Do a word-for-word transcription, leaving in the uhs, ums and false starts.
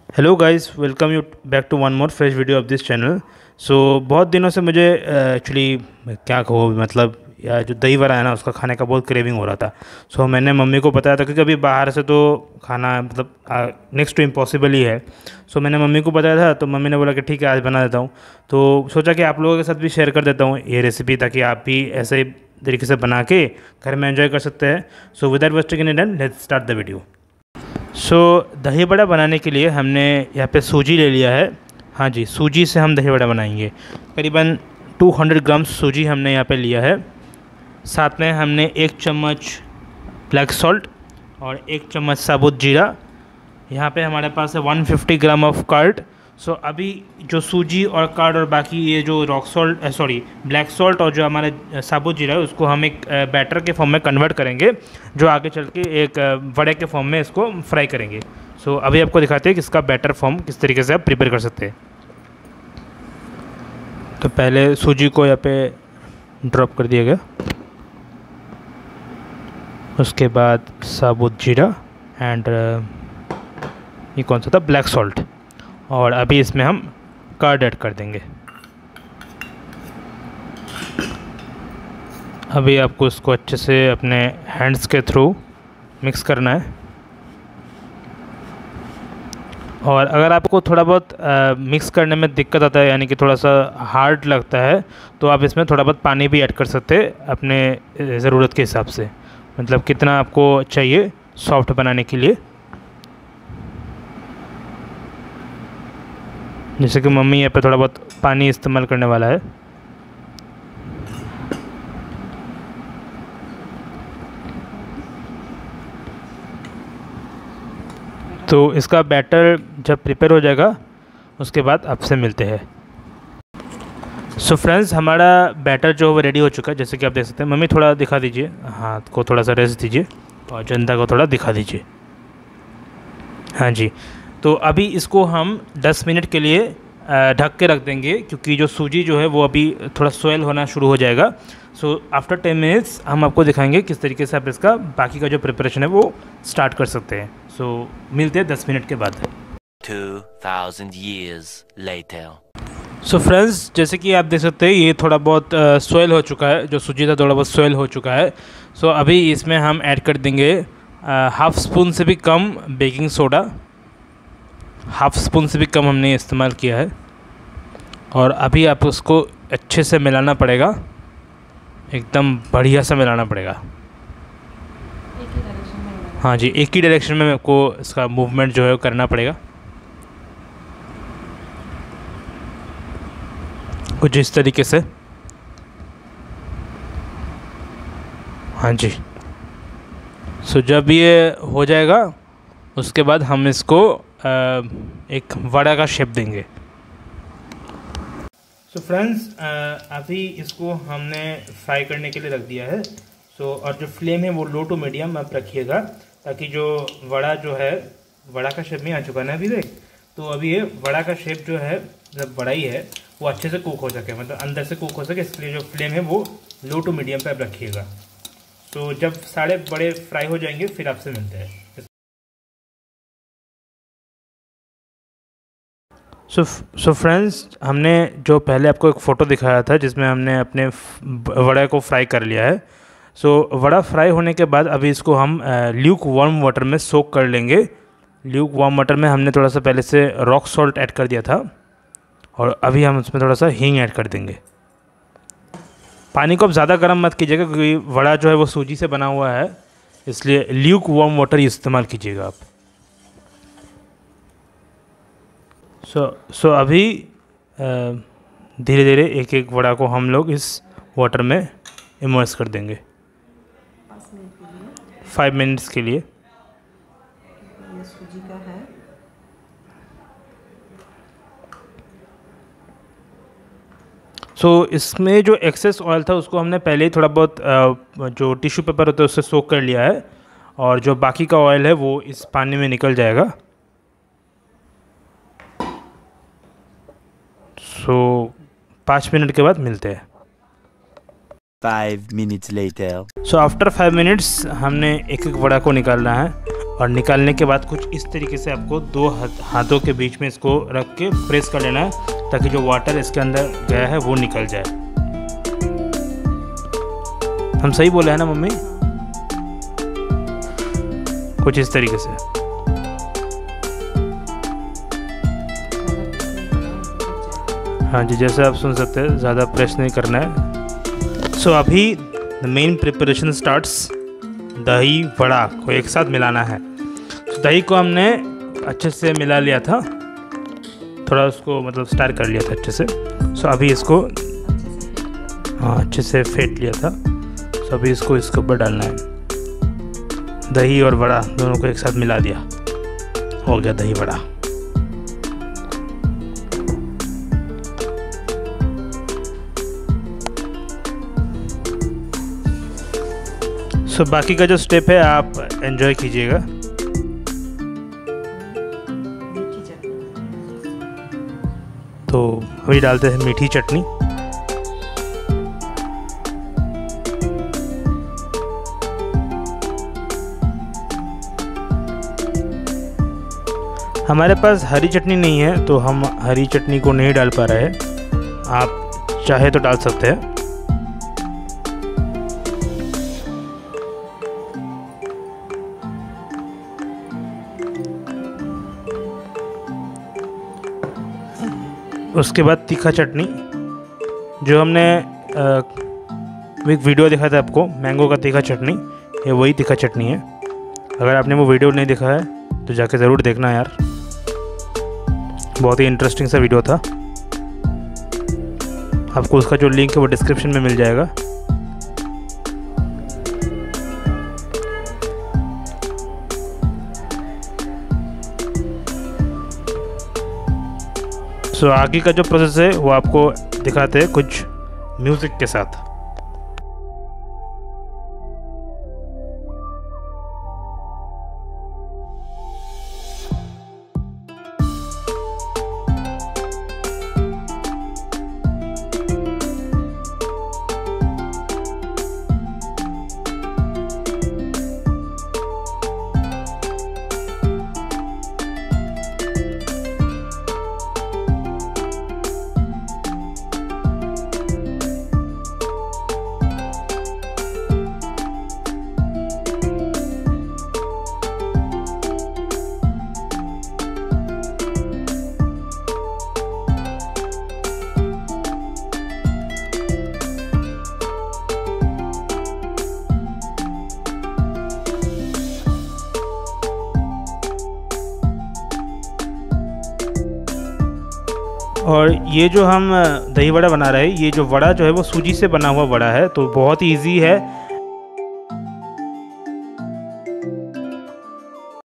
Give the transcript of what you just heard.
Hello guys, welcome you back to one more fresh video of this channel. So बहुत दिनों से मुझे actually क्या कहूँ, मतलब या जो दही वड़ा है ना, उसका खाने का बहुत क्रेविंग हो रहा था। सो so, मैंने मम्मी को बताया था क्योंकि अभी बाहर से तो खाना मतलब नेक्स्ट टू इम्पॉसिबल ही है। सो so, मैंने मम्मी को बताया था, तो मम्मी ने बोला कि ठीक है आज बना देता हूँ। तो सोचा कि आप लोगों के साथ भी शेयर कर देता हूँ ये रेसिपी, ताकि आप भी ऐसे तरीके से बना के घर में एंजॉय कर सकते हैं। So without wasting any time, let's start the video. So so, दही बड़ा बनाने के लिए हमने यहाँ पे सूजी ले लिया है। हाँ जी, सूजी से हम दही बड़ा बनाएंगे। करीबन दो सौ ग्राम सूजी हमने यहाँ पे लिया है। साथ में हमने एक चम्मच ब्लैक सॉल्ट और एक चम्मच साबुत जीरा। यहाँ पे हमारे पास है एक सौ पचास ग्राम ऑफ कर्ड। सो अभी जो सूजी और कर्ड और बाकी ये जो rock salt sorry black salt और जो हमारे साबुत जीरा है, उसको हम एक बैटर के फॉर्म में कन्वर्ट करेंगे, जो आगे चल के एक वड़े के फॉर्म में इसको फ्राई करेंगे। सो so, अभी आपको दिखाते हैं कि इसका बैटर फॉर्म किस तरीके से आप प्रिपेयर कर सकते हैं। तो पहले सूजी को यहाँ पे ड्रॉप कर दिया गया, उसके बाद साबुत जीरा एंड ये कौन सा था, ब्लैक सॉल्ट, और अभी इसमें हम कर्ड ऐड कर देंगे। अभी आपको इसको अच्छे से अपने हैंड्स के थ्रू मिक्स करना है। और अगर आपको थोड़ा बहुत आ, मिक्स करने में दिक्कत आता है, यानी कि थोड़ा सा हार्ड लगता है, तो आप इसमें थोड़ा बहुत पानी भी ऐड कर सकते हैं अपने ज़रूरत के हिसाब से, मतलब कितना आपको चाहिए सॉफ्ट बनाने के लिए। जैसे कि मम्मी यहाँ पे थोड़ा बहुत पानी इस्तेमाल करने वाला है। तो इसका बैटर जब प्रिपेयर हो जाएगा उसके बाद आपसे मिलते हैं। सो फ्रेंड्स, हमारा बैटर जो वो रेडी हो चुका है, जैसे कि आप देख सकते हैं। मम्मी थोड़ा दिखा दीजिए, हाथ को थोड़ा सा रेस्ट दीजिए और जनता को थोड़ा दिखा दीजिए। हाँ जी, तो अभी इसको हम दस मिनट के लिए ढक के रख देंगे, क्योंकि जो सूजी जो है वो अभी थोड़ा स्वेल होना शुरू हो जाएगा। सो आफ्टर टेन मिनट्स हम आपको दिखाएंगे किस तरीके से आप इसका बाकी का जो प्रिपरेशन है वो स्टार्ट कर सकते हैं। सो so, मिलते हैं दस मिनट के बाद। two thousand years later. So so friends, जैसे कि आप देख सकते हैं ये थोड़ा बहुत स्वेल हो चुका है, जो सूजी था थोड़ा बहुत स्वेल हो चुका है। सो so, अभी इसमें हम ऐड कर देंगे हाफ़ स्पून से भी कम बेकिंग सोडा। हाफ़ स्पून से भी कम हमने इस्तेमाल किया है। और अभी आप उसको अच्छे से मिलाना पड़ेगा, एकदम बढ़िया से मिलाना पड़ेगा। एक ही डायरेक्शन में। हाँ जी, एक ही डायरेक्शन में आपको इसका मूवमेंट जो है करना पड़ेगा, कुछ इस तरीके से। हाँ जी, सो जब ये हो जाएगा उसके बाद हम इसको एक वड़ा का शेप देंगे। सो so फ्रेंड्स, अभी इसको हमने फ्राई करने के लिए रख दिया है। सो so, और जो फ्लेम है वो लो टू मीडियम आप रखिएगा, ताकि जो वड़ा जो है, वड़ा का शेप में आ चुका ना अभी तक, तो अभी ये वड़ा का शेप जो है, मतलब वड़ा ही है, वो अच्छे से कुक हो सके, मतलब अंदर से कुक हो सके, इसलिए जो फ्लेम है वो लो टू मीडियम पे आप रखिएगा। तो जब सारे बड़े फ्राई हो जाएंगे फिर आपसे मिलते हैं। सो सो फ्रेंड्स, हमने जो पहले आपको एक फ़ोटो दिखाया था जिसमें हमने अपने वड़े को फ्राई कर लिया है। सो so, वड़ा फ्राई होने के बाद अभी इसको हम ल्यूक वार्म वाटर में सोक कर लेंगे। ल्यूक वार्म वाटर में हमने थोड़ा सा पहले से रॉक सॉल्ट ऐड कर दिया था, और अभी हम उसमें थोड़ा सा हींग ऐड कर देंगे। पानी को अब ज़्यादा गर्म मत कीजिएगा, क्योंकि वड़ा जो है वो सूजी से बना हुआ है, इसलिए ल्यूक वार्म वाटर इस्तेमाल कीजिएगा आप। सो so, सो so अभी धीरे धीरे एक एक वड़ा को हम लोग इस वाटर में इमर्स कर देंगे फाइव मिनट्स के लिए। ये सूजी का है। सो so, इसमें जो एक्सेस ऑयल था उसको हमने पहले ही थोड़ा बहुत जो टिश्यू पेपर होता है उससे सोक कर लिया है, और जो बाकी का ऑयल है वो इस पानी में निकल जाएगा। सो so, पाँच मिनट के बाद मिलते हैं। Five minutes later. So after five minutes हमने एक एक वड़ा को निकालना है, और निकालने के बाद कुछ इस तरीके से आपको दो हाथों के बीच में इसको रख के प्रेस कर लेना है, ताकि जो वाटर इसके अंदर गया है वो निकल जाए। हम सही बोले हैं ना मम्मी? कुछ इस तरीके से। हाँ जी, जैसे आप सुन सकते हैं, ज़्यादा प्रेस नहीं करना है। सो so, अभी द मेन प्रिपरेशन स्टार्ट्स। दही वड़ा को एक साथ मिलाना है। तो दही को हमने अच्छे से मिला लिया था, थोड़ा उसको मतलब स्टार कर लिया था अच्छे से। सो so, अभी इसको हाँ अच्छे से फेंट लिया था। सो so, अभी इसको इसके ऊपर डालना है। दही और वड़ा दोनों को एक साथ मिला दिया, हो गया दही वड़ा। सो so, बाकी का जो स्टेप है आप एंजॉय कीजिएगा। तो अभी डालते हैं मीठी चटनी। हमारे पास हरी चटनी नहीं है, तो हम हरी चटनी को नहीं डाल पा रहे हैं। आप चाहे तो डाल सकते हैं। उसके बाद तीखा चटनी, जो हमने आ, एक वीडियो दिखाया था आपको, मैंगो का तीखा चटनी, ये वही तीखा चटनी है। अगर आपने वो वीडियो नहीं देखा है तो जाके ज़रूर देखना यार, बहुत ही इंटरेस्टिंग सा वीडियो था। आपको उसका जो लिंक है वो डिस्क्रिप्शन में मिल जाएगा। सो so, आगे का जो प्रोसेस है वो आपको दिखाते हैं कुछ म्यूज़िक के साथ। और ये जो हम दही वड़ा बना रहे हैं, ये जो वड़ा जो है वो सूजी से बना हुआ वड़ा है, तो बहुत ही ईजी है।